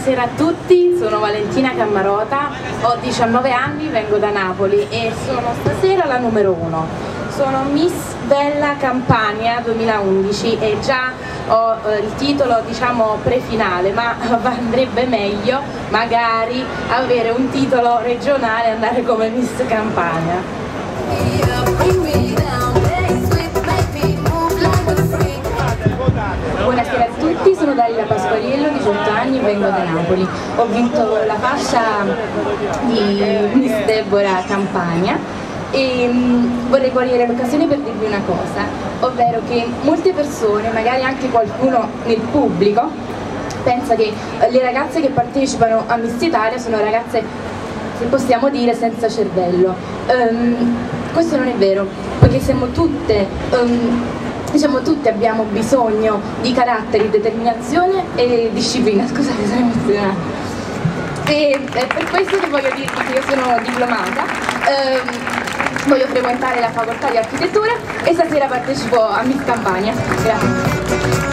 Buonasera a tutti, sono Valentina Cammarota, ho 19 anni, vengo da Napoli e sono stasera la numero 1. Sono Miss Bella Campania 2011 e già ho il titolo, diciamo, prefinale, ma andrebbe meglio magari avere un titolo regionale e andare come Miss Campania. Buonasera a tutti, sono Dalila Pasquariello, 18 anni, vengo da Napoli. Ho vinto la fascia di Miss Deborah Campania e vorrei cogliere l'occasione per dirvi una cosa, ovvero che molte persone, magari anche qualcuno nel pubblico, pensa che le ragazze che partecipano a Miss Italia sono ragazze, se possiamo dire, senza cervello. Questo non è vero, perché siamo tutte... diciamo tutti abbiamo bisogno di carattere, determinazione e disciplina, scusate sono emozionata. E è per questo che voglio dirvi che io sono diplomata, voglio frequentare la facoltà di architettura e stasera partecipo a Miss Campania. Grazie.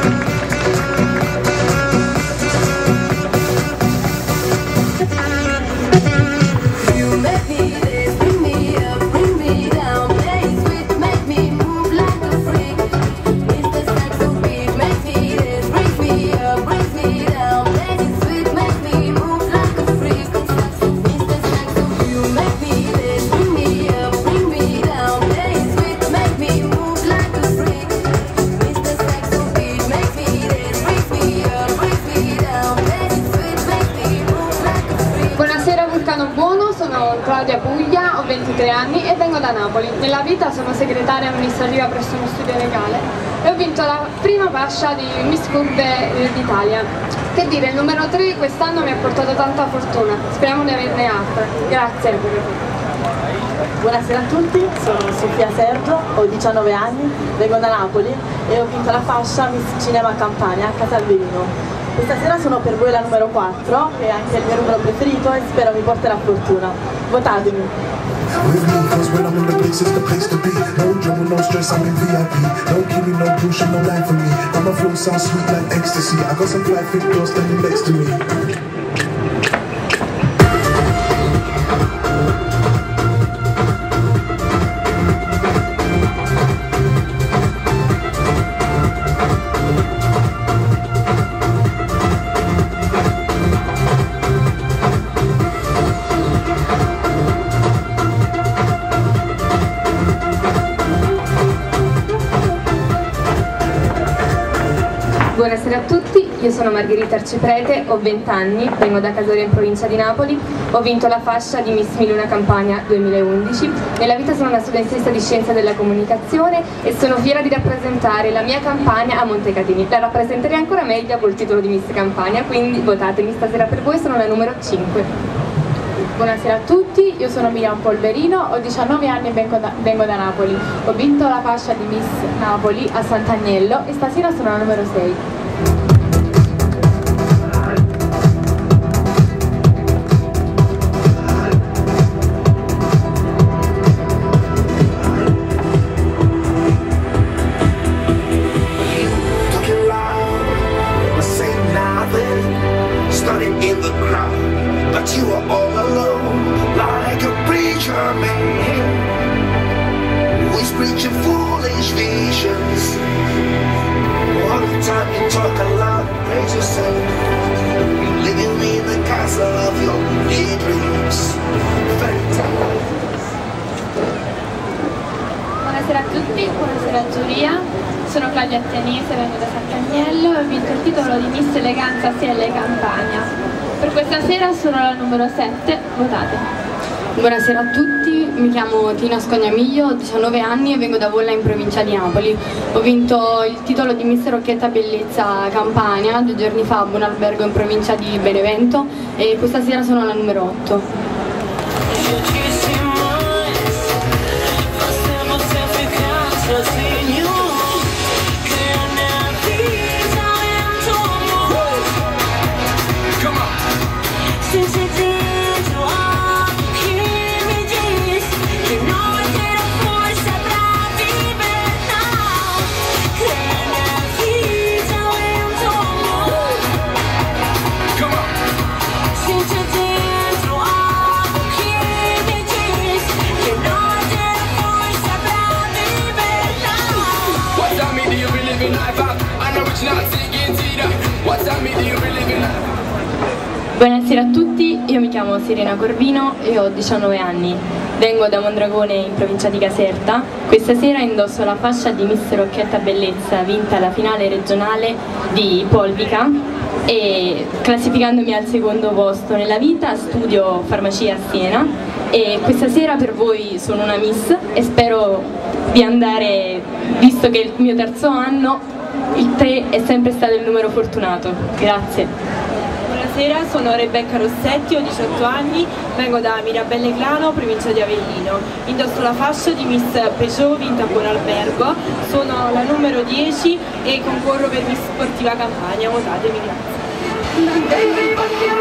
Sono Claudia Puglia, ho 23 anni e vengo da Napoli. Nella vita sono segretaria amministrativa presso uno studio legale e ho vinto la prima fascia di Miss Curve d'Italia. Che dire, il numero 3 quest'anno mi ha portato tanta fortuna, speriamo di averne altre. Grazie. Buonasera a tutti, sono Sofia Sergio, ho 19 anni, vengo da Napoli e ho vinto la fascia Miss Cinema Campania a Casalverino. Questa sera sono per voi la numero 4, che è anche il mio numero preferito e spero mi porterà fortuna. Votatemi! Buonasera a tutti, io sono Margherita Arciprete, ho 20 anni, vengo da Casoria in provincia di Napoli, ho vinto la fascia di Miss Miluna Campania 2011. Nella vita sono una studentessa di Scienza della Comunicazione e sono fiera di rappresentare la mia Campania a Montecatini. La rappresenterei ancora meglio col titolo di Miss Campania, quindi votatemi stasera per voi, sono la numero 5. Buonasera a tutti, io sono Miriam Polverino, ho 19 anni e vengo da Napoli. Ho vinto la fascia di Miss Napoli a Sant'Agnello e stasera sono la numero 6. Buonasera a tutti, buonasera giuria, sono Claudia Attenese, vengo da Sant'Agnello e ho vinto il titolo di Miss Eleganza SL Campania. Per questa sera sono la numero 7, votate. Buonasera a tutti, mi chiamo Tina Scognamiglio, ho 19 anni e vengo da Volla in provincia di Napoli. Ho vinto il titolo di Miss Rocchetta Bellezza Campania 2 giorni fa a Buonalbergo in provincia di Benevento e questa sera sono la numero 8. Come on! Buonasera a tutti, io mi chiamo Serena Corvino e ho 19 anni. Vengo da Mondragone in provincia di Caserta. Questa sera indosso la fascia di Miss Rocchetta Bellezza vinta alla finale regionale di Polvica e classificandomi al secondo posto nella vita. Studio farmacia a Siena e questa sera per voi sono una Miss e spero di andare, visto che è il mio terzo anno, il 3 è sempre stato il numero fortunato. Grazie. Buonasera, sono Rebecca Rossetti, ho 18 anni, vengo da Mirabelle Glano, provincia di Avellino. Indosso la fascia di Miss Peugeot vinta a Buonalbergo, sono la numero 10 e concorro per Miss Sportiva Campania. Votatemi, grazie.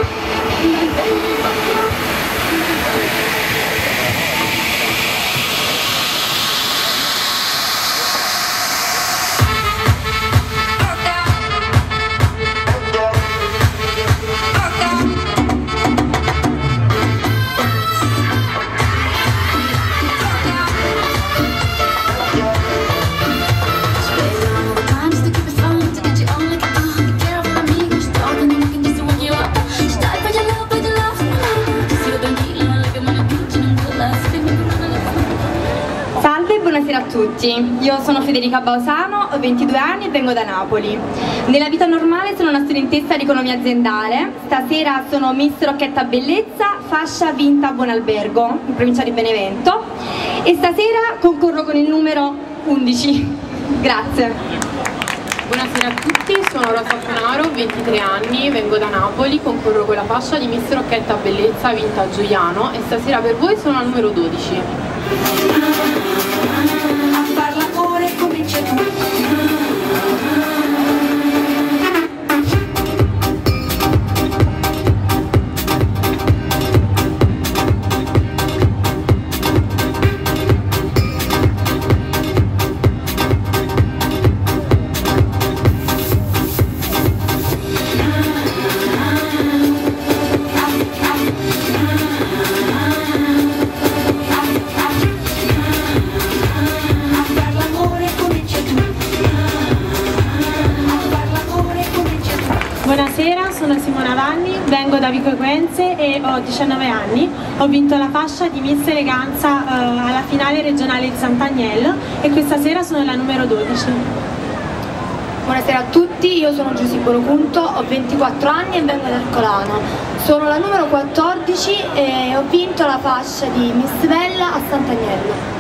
Buonasera a tutti, io sono Federica Bausano, ho 22 anni e vengo da Napoli. Nella vita normale sono una studentessa di economia aziendale, stasera sono Miss Rocchetta Bellezza, fascia vinta a Buonalbergo, in provincia di Benevento, e stasera concorro con il numero 11. Grazie. Buonasera a tutti, sono Rosa Funaro, ho 23 anni, vengo da Napoli, concorro con la fascia di Miss Rocchetta Bellezza vinta a Giuliano e stasera per voi sono al numero 12. A far l'amore comincia tu. Buonasera, sono Simona Vanni, vengo da Vico Equense e ho 19 anni. Ho vinto la fascia di Miss Eleganza alla finale regionale di Sant'Agnello e questa sera sono la numero 12. Buonasera a tutti, io sono Giuseppa Locunto, ho 24 anni e vengo da Ercolano. Sono la numero 14 e ho vinto la fascia di Miss Bella a Sant'Agnello.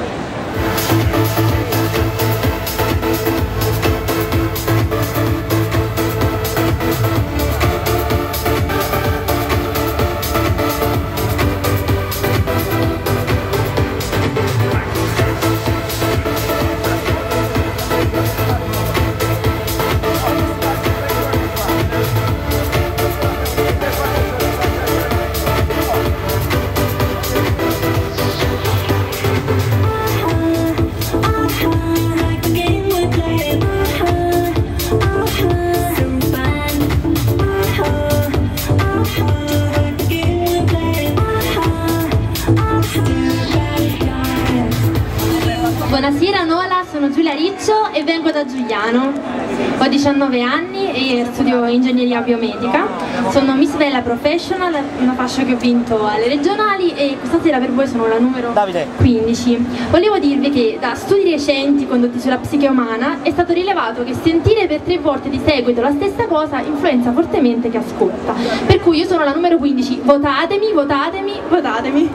Buonasera Nola, sono Giulia Riccio e vengo da Giuliano. Ho 19 anni e studio ingegneria biomedica. Sono Miss Bella Professional, una fascia che ho vinto alle regionali e questa sera per voi sono la numero 15. Volevo dirvi che da studi recenti condotti sulla psiche umana è stato rilevato che sentire per 3 volte di seguito la stessa cosa influenza fortemente chi ascolta. Per cui io sono la numero 15. Votatemi, votatemi, votatemi.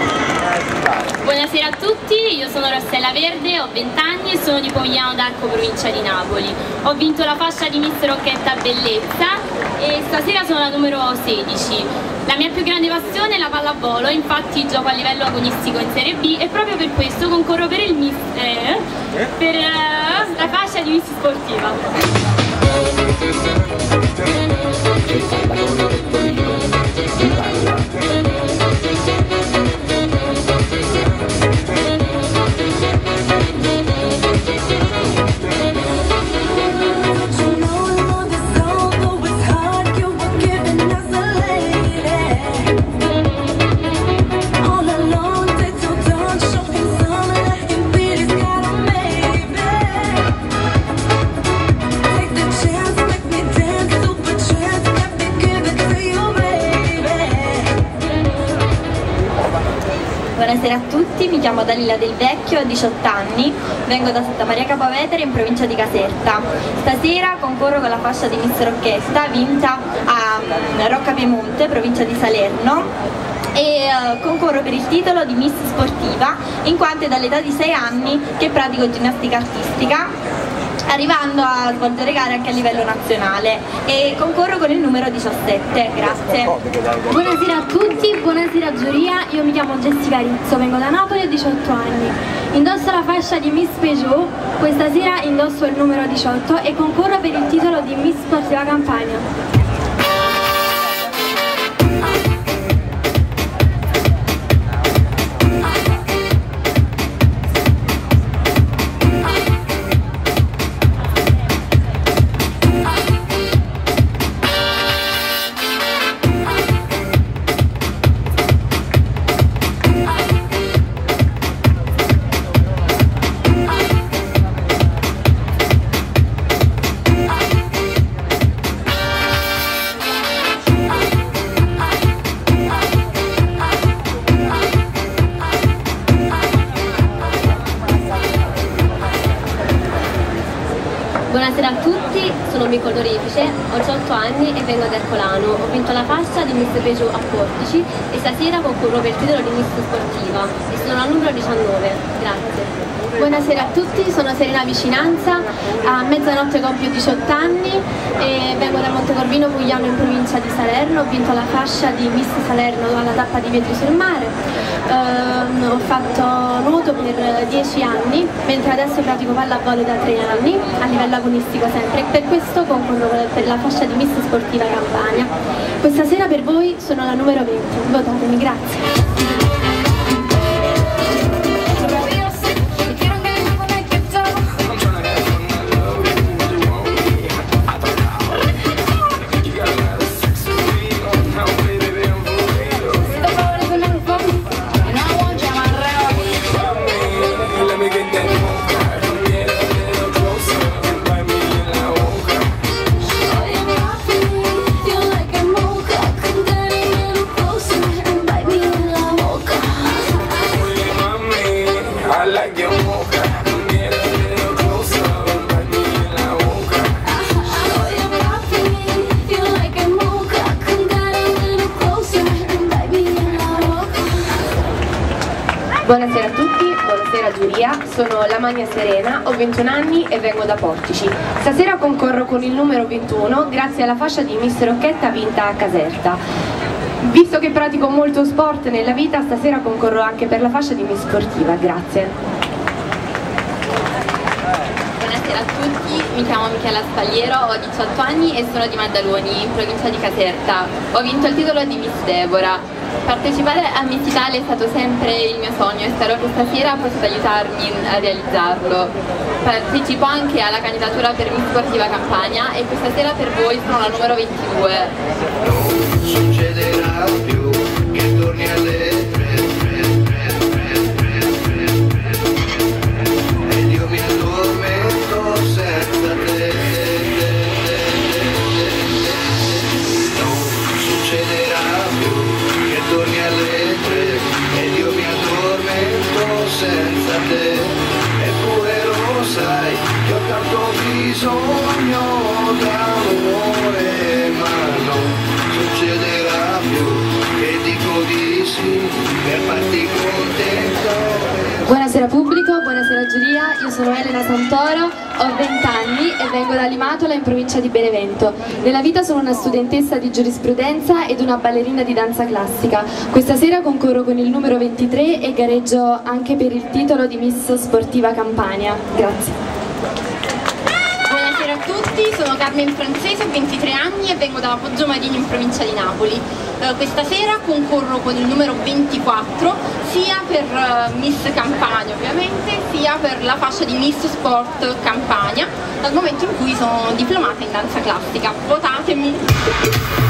Buonasera a tutti, io sono Rossella Verde, ho 20 anni e sono di Pomigliano d'Arco, provincia di Napoli. Ho vinto la fascia di Miss Rocchetta Bellezza e stasera sono la numero 16. La mia più grande passione è la pallavolo, infatti gioco a livello agonistico in Serie B e proprio per questo concorro per il per la fascia di Miss Sportiva. Take the tutti, mi chiamo Dalila Del Vecchio, ho 18 anni, vengo da Santa Maria Capovetere in provincia di Caserta. Stasera concorro con la fascia di Miss Rocchetta vinta a Rocca Piemonte, provincia di Salerno, e concorro per il titolo di Miss Sportiva in quanto è dall'età di 6 anni che pratico ginnastica artistica, arrivando a svolgere gare anche a livello nazionale, e concorro con il numero 17. Grazie. Buonasera a tutti, buonasera giuria, io mi chiamo Jessica Rizzo, vengo da Napoli, ho 18 anni. Indosso la fascia di Miss Peugeot, questa sera indosso il numero 18 e concorro per il titolo di Miss Sportiva Campania. Buonasera a tutti, sono Mico Dorifice, ho 18 anni e vengo da Ercolano. Ho vinto la fascia di Miss Peugeot a Portici e stasera concorro per il titolo di Miss Sportiva e sono al numero 19. Grazie. Buonasera a tutti, sono Serena Vicinanza, a mezzanotte compio 18 anni e vengo da Montecorvino Pugliano in provincia di Salerno. Ho vinto la fascia di Miss Salerno alla tappa di Vietri sul Mare. Ho fatto nuoto per 10 anni, mentre adesso pratico pallavolo da 3 anni, a livello agonistico sempre, e per questo concorro per la fascia di Miss Sportiva Campania. Questa sera per voi sono la numero 20, votatemi, grazie. Buonasera a tutti, buonasera giuria, sono Lamagna Serena, ho 21 anni e vengo da Portici. Stasera concorro con il numero 21 grazie alla fascia di Miss Rocchetta vinta a Caserta. Visto che pratico molto sport nella vita, stasera concorro anche per la fascia di Miss Sportiva. Grazie. Buonasera a tutti, mi chiamo Michela Spagliero, ho 18 anni e sono di Maddaloni, in provincia di Caserta. Ho vinto il titolo di Miss Deborah. Partecipare a Miss Italia è stato sempre il mio sogno e spero che stasera possa aiutarmi a realizzarlo. Partecipo anche alla candidatura per Miss Sportiva Campania e questa sera per voi sono la numero 22. Non succederà più che torni alle 3 ed io mi addormento senza te. Non succederà più che torni alle 3 ed io mi addormento senza te. Eppure lo sai che ho tanto bisogno d'amore, ma non succederà più che dico di sì per farti contento. Buonasera pubblico, buonasera giuria, io sono Elena Santoro, ho 20 anni e vengo da Limatola in provincia di Benevento. Nella vita sono una studentessa di giurisprudenza ed una ballerina di danza classica. Questa sera concorro con il numero 23 e gareggio anche per il titolo di Miss Sportiva Campania. Grazie. Buonasera a tutti, sono Carmen Francese, ho 23 anni e vengo da Poggio Marino in provincia di Napoli. Questa sera concorro con il numero 24 sia per Miss Campania ovviamente, sia per la fascia di Miss Sport Campania, dal momento in cui sono diplomata in danza classica. Votatemi!